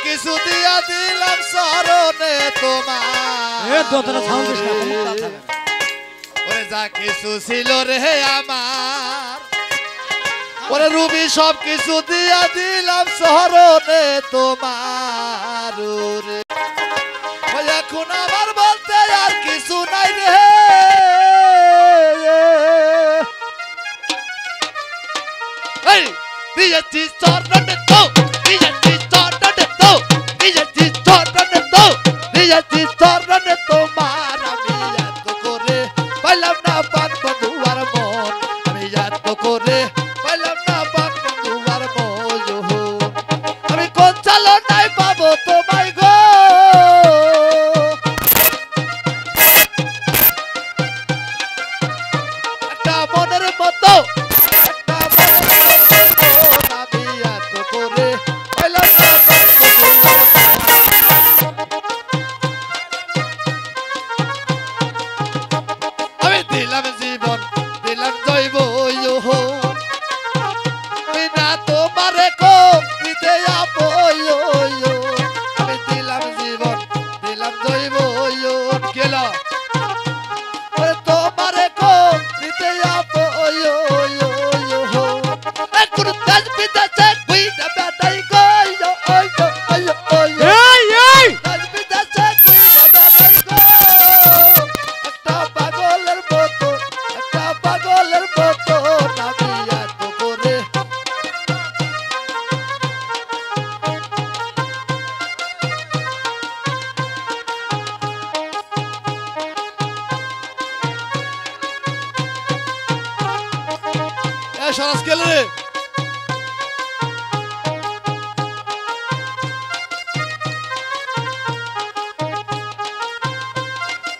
কিছু দিয়া দিলাম চরণে তোমার ওরে যা কিছু ছিল রে আমার ওরে রুবি সব কিছু দিয়া দিলাম চরণে তোমার রে এখন আমার বলতে আর কিছু নাই রে এই দিয়েছি চরণে তো দিয়েছি চরণে তো দিয়েছি চরণে তো দিয়েছি চরণে তোমার আমি এত করে পাইলাম না পান বন্ধুয়ার মন আমি এত করে পাইলাম না পান বন্ধুয়ার মন আমি কোন চালো নাই পাবো তোমায় গো একটা মনের মতো দিলাম জীবন দিলাম জৈব না তোমারে কমিতে আমি দিলাম জীবন দিলাম জৈব গেল তোমারে কমিতে সরাস গেল রে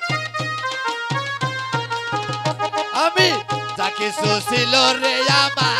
আমি যা কিছু ছিল রে আমার